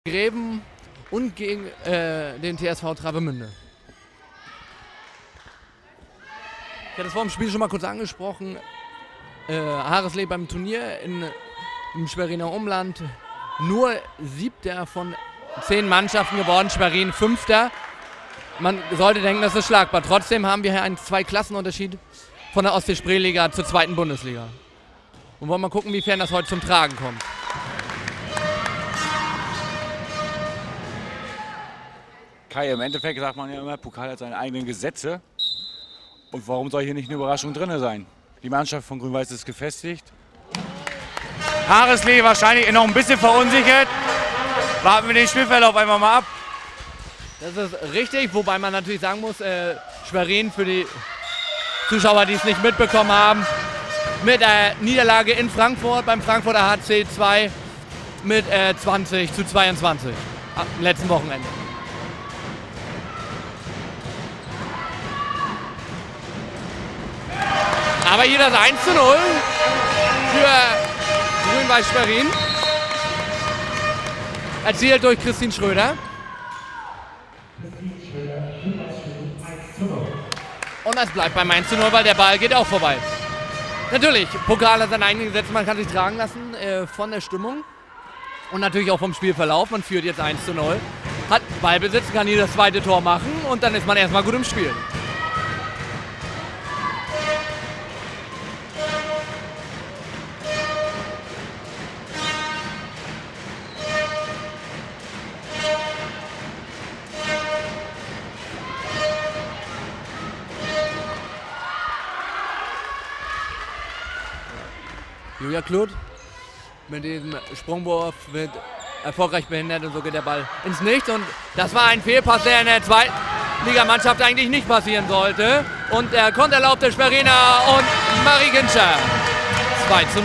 Gräben und gegen den TSV Travemünde. Ich hatte es vor dem Spiel schon mal kurz angesprochen. Harreslee beim Turnier im Schweriner Umland nur 7. von 10 Mannschaften geworden, Schwerin 5. Man sollte denken, das ist schlagbar. Trotzdem haben wir hier einen 2-Klassenunterschied von der Ostsee-Spree-Liga zur 2. Bundesliga. Und wollen mal gucken, wiefern das heute zum Tragen kommt. Kai, im Endeffekt sagt man ja immer, Pokal hat seine eigenen Gesetze. Und warum soll hier nicht eine Überraschung drin sein? Die Mannschaft von Grün-Weiß ist gefestigt. Harreslee wahrscheinlich noch ein bisschen verunsichert. Warten wir den Spielverlauf einfach mal ab. Das ist richtig, wobei man natürlich sagen muss, Schwerin für die Zuschauer, die es nicht mitbekommen haben, mit der Niederlage in Frankfurt beim Frankfurter HC 2 mit 20:22 am letzten Wochenende. Aber hier das 1:0 für Grün-Weiß Schwerin. Erzielt durch Christine Schröder. Und das bleibt beim 1:0, weil der Ball geht auch vorbei. Natürlich, Pokal hat sein eigenes Gesetz, man kann sich tragen lassen von der Stimmung. Und natürlich auch vom Spielverlauf. Man führt jetzt 1:0. Hat Ballbesitz, kann hier das 2. Tor machen und dann ist man erstmal gut im Spiel. Julia Kluth mit diesem Sprungwurf wird erfolgreich behindert und so geht der Ball ins Nichts. Und das war ein Fehlpass, der in der 2. Ligamannschaft eigentlich nicht passieren sollte. Und der Konterlauf der Schweriner und Marie Ginscher. 2:0.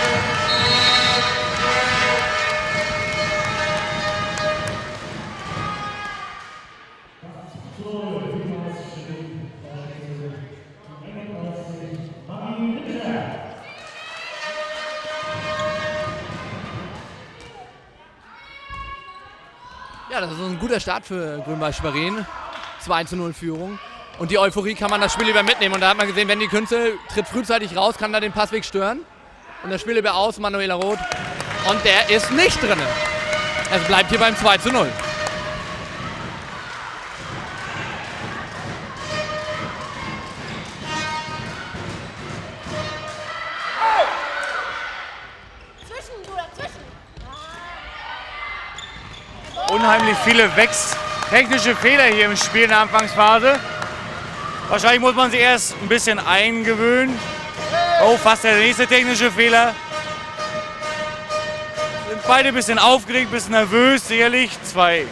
Ja, das ist ein guter Start für Grün-Weiß Schwerin. 2:0 Führung. Und die Euphorie kann man das Spiel über mitnehmen. Und da hat man gesehen, wenn die Künste tritt frühzeitig raus, kann da den Passweg stören. Und das Spiel über aus, Manuela Roth. Und der ist nicht drin. Es bleibt hier beim 2:0. Unheimlich viele technische Fehler hier im Spiel in der Anfangsphase. Wahrscheinlich muss man sich erst ein bisschen eingewöhnen. Oh, fast der nächste technische Fehler. Sind beide ein bisschen aufgeregt, ein bisschen nervös, sicherlich. 2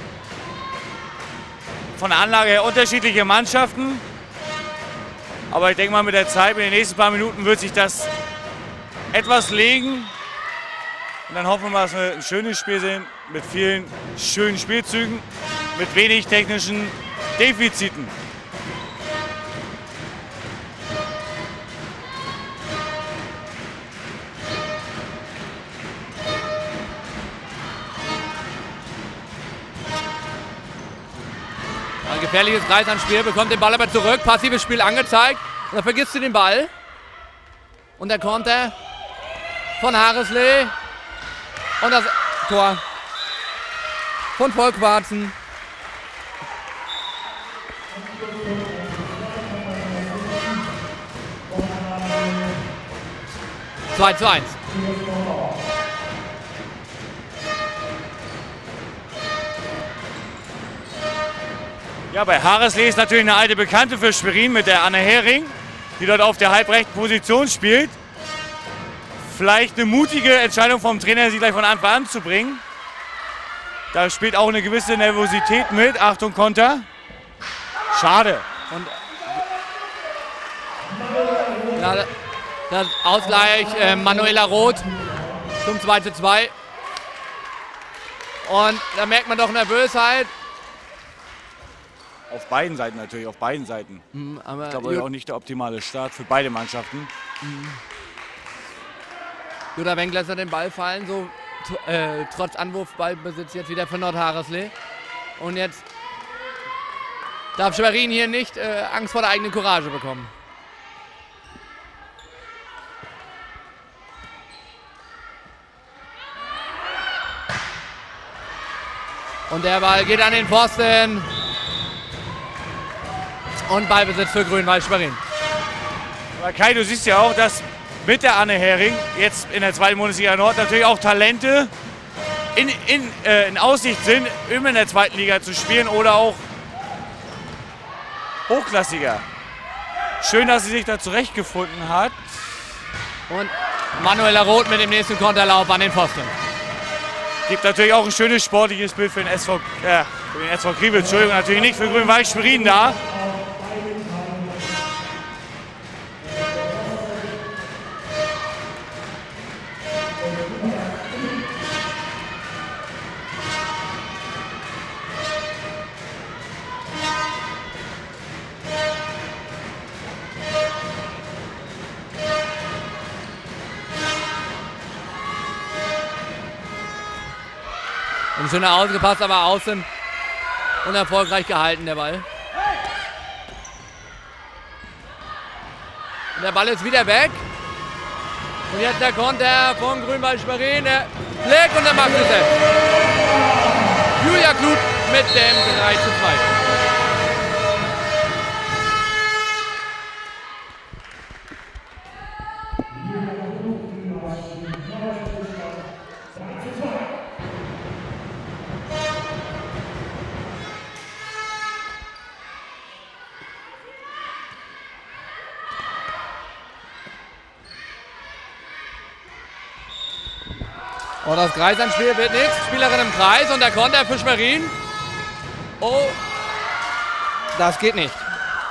von der Anlage her unterschiedliche Mannschaften. Aber ich denke mal, mit der Zeit, mit den nächsten paar Minuten wird sich das etwas legen. Und dann hoffen wir mal, dass wir ein schönes Spiel sehen mit vielen schönen Spielzügen, mit wenig technischen Defiziten. Ein gefährliches Kreisanspiel, bekommt den Ball aber zurück, passives Spiel angezeigt. Und dann vergisst sie den Ball. Und der Konter von Harreslee. Und das Tor von Volkwarzen. Zwei zu 1. Ja, bei Harreslee ist natürlich eine alte Bekannte für Schwerin mit der Anne Hering, die dort auf der halbrechten Position spielt. Vielleicht eine mutige Entscheidung vom Trainer, sie gleich von Anfang an zu bringen. Da spielt auch eine gewisse Nervosität mit. Achtung, Konter. Schade. Und ja, das Ausgleich Manuela Roth zum 2:2. Und da merkt man doch Nervösheit. Auf beiden Seiten natürlich, auf beiden Seiten. Aber ich glaube, auch nicht der optimale Start für beide Mannschaften. Jutta Wenk lässt er den Ball fallen, so trotz Anwurfballbesitz jetzt wieder für Nordhareslee. Und jetzt darf Schwerin hier nicht Angst vor der eigenen Courage bekommen. Und der Ball geht an den Pfosten. Und Ballbesitz für Grünwald Schwerin. Aber Kai, du siehst ja auch, dass mit der Anne Hering jetzt in der zweiten Bundesliga Nord natürlich auch Talente in Aussicht sind, immer in der zweiten Liga zu spielen oder auch hochklassiger. Schön, dass sie sich da zurechtgefunden hat. Und Manuela Roth mit dem nächsten Konterlauf an den Pfosten. Gibt natürlich auch ein schönes sportliches Bild für den SV Kriwitz. Entschuldigung, natürlich nicht für Grünwald Schwerin da. Ein schöner ausgepasst, aber außen und erfolgreich gehalten der Ball. Und der Ball ist wieder weg. Und jetzt der Konter von Grünwald Schwerin. Der Blick und der macht es selbst. Julia Kluth mit dem 3:2. Und das Kreisanspiel wird nichts. Spielerin im Kreis und der Konter für Schwerin. Oh, das geht nicht.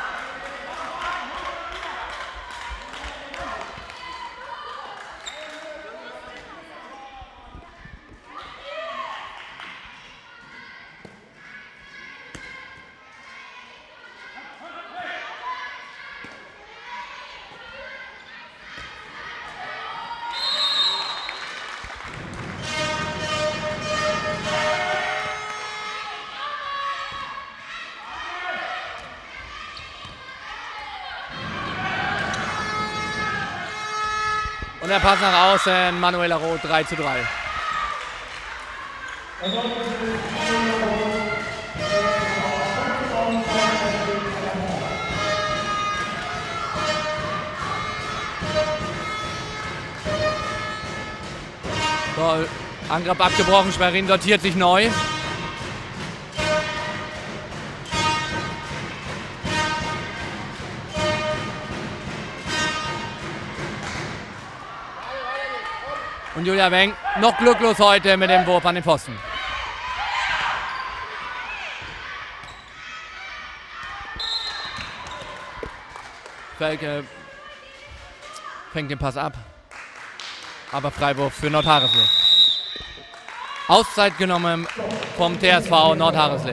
Und der Pass nach außen, Manuela Roth, 3:3. So, Angriff abgebrochen, Schwerin sortiert sich neu. Und Julia Wenk noch glücklos heute mit dem Wurf an den Pfosten. Felke fängt den Pass ab. Aber Freiwurf für Nordhareslee. Auszeit genommen vom TSV Nordhareslee.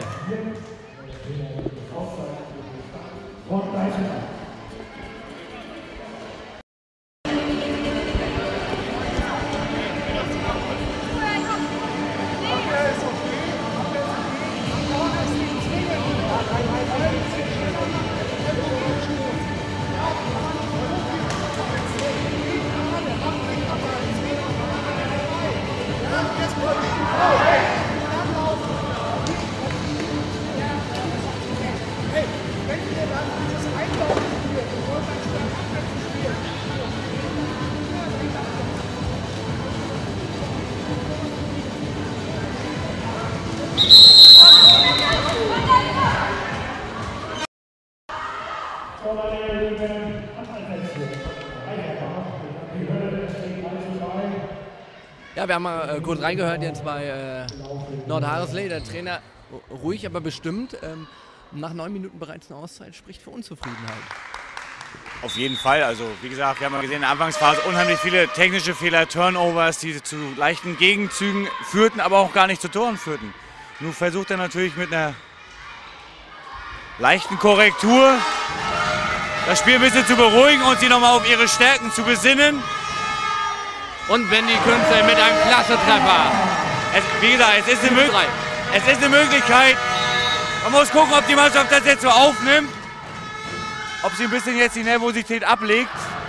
Ja, wir haben mal kurz reingehört jetzt bei Nordhareslee. Der Trainer ruhig, aber bestimmt. Nach 9 Minuten bereits eine Auszeit spricht für Unzufriedenheit. Auf jeden Fall. Also wie gesagt, wir haben gesehen in der Anfangsphase unheimlich viele technische Fehler, Turnovers, die zu leichten Gegenzügen führten, aber auch gar nicht zu Toren führten. Nun versucht er natürlich mit einer leichten Korrektur das Spiel ein bisschen zu beruhigen und sie nochmal auf ihre Stärken zu besinnen. Und Wendy Künzel mit einem klasse Treffer. Wie gesagt, es ist eine Möglichkeit. Man muss gucken, ob die Mannschaft das jetzt so aufnimmt. Ob sie ein bisschen jetzt die Nervosität ablegt.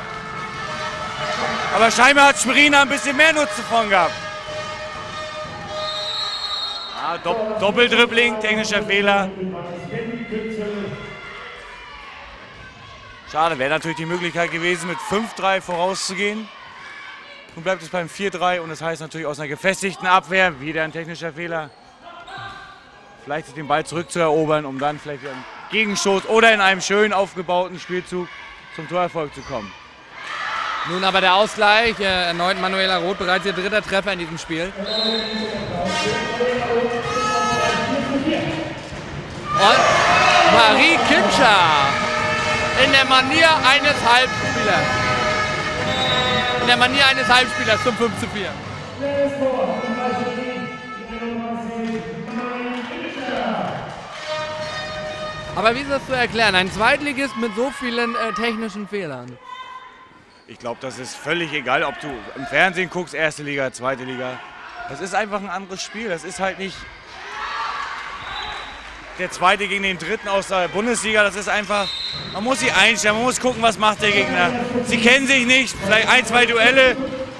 Aber scheinbar hat Schwerin ein bisschen mehr Nutzen davon gehabt. Ja, Doppeldribbling, technischer Fehler. Schade, wäre natürlich die Möglichkeit gewesen, mit 5-3 vorauszugehen. Nun bleibt es beim 4-3 und das heißt natürlich aus einer gefestigten Abwehr wieder ein technischer Fehler. Vielleicht den Ball zurückzuerobern, um dann vielleicht einen Gegenstoß oder in einem schön aufgebauten Spielzug zum Torerfolg zu kommen. Nun aber der Ausgleich, erneut Manuela Roth, bereits ihr 3. Treffer in diesem Spiel. Und Marie Kimscher in der Manier eines Halbspielers. In der Manier eines Halbspielers zum 5:4. Aber wie ist das zu erklären? Ein Zweitligist mit so vielen technischen Fehlern. Ich glaube, das ist völlig egal, ob du im Fernsehen guckst, 1. Liga, 2. Liga. Das ist einfach ein anderes Spiel. Das ist halt nicht der 2. gegen den 3. aus der Bundesliga. Das ist einfach, man muss sie einstellen, man muss gucken, was macht der Gegner. Sie kennen sich nicht, vielleicht 1, 2 Duelle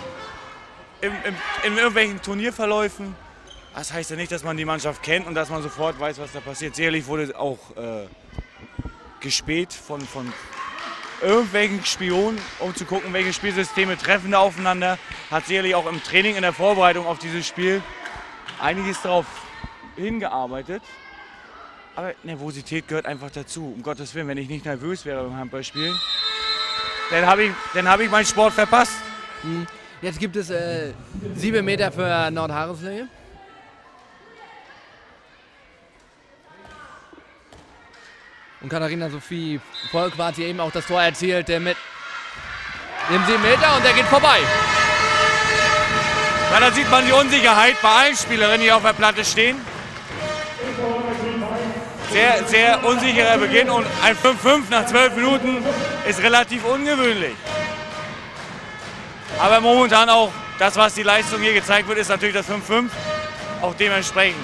in irgendwelchen Turnierverläufen. Das heißt ja nicht, dass man die Mannschaft kennt und dass man sofort weiß, was da passiert. Sicherlich wurde auch gespäht von irgendwelchen Spionen, um zu gucken, welche Spielsysteme treffen da aufeinander. Hat sicherlich auch im Training, in der Vorbereitung auf dieses Spiel einiges darauf hingearbeitet. Aber Nervosität gehört einfach dazu. Um Gottes Willen, wenn ich nicht nervös wäre beim Handballspielen, dann hab ich meinen Sport verpasst. Jetzt gibt es 7 Meter für Nordharrisley. Und Katharina Sophie Volkwart hier eben auch das Tor erzielte mit dem 7 Meter und der geht vorbei. Ja, da sieht man die Unsicherheit bei allen Spielerinnen, die auf der Platte stehen. Sehr, sehr unsicherer Beginn und ein 5:5 nach 12 Minuten ist relativ ungewöhnlich. Aber momentan auch das, was die Leistung hier gezeigt wird, ist natürlich das 5:5 auch dementsprechend.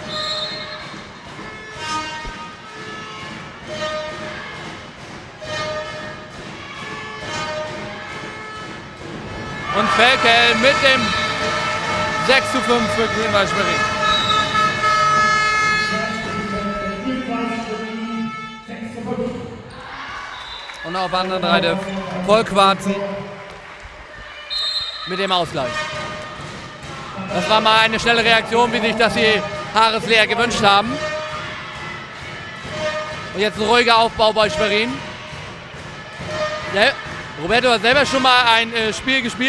Und Felkel mit dem 6:5 für Grünwald Schwerin. Und auf der anderen Seite Volkwarzen mit dem Ausgleich. Das war mal eine schnelle Reaktion, wie sich das die Harrisley gewünscht haben. Und jetzt ein ruhiger Aufbau bei Schwerin. Ja, Roberto hat selber schon mal ein Spiel gespielt.